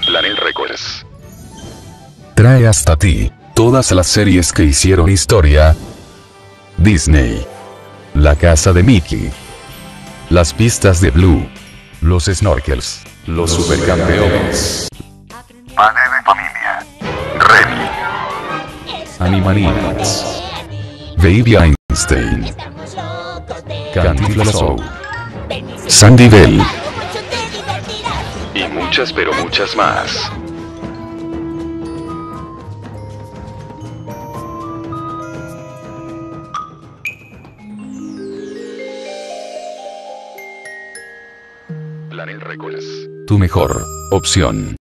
Planel Records trae hasta ti todas las series que hicieron historia. Disney, La casa de Mickey, Las pistas de Blue, Los snorkels, Los supercampeones, Padre de familia, Remy, Animaniacs, Baby Einstein, Cantinflas Show, Sandy Bell y muchas pero muchas más. Planel Records. tu mejor opción.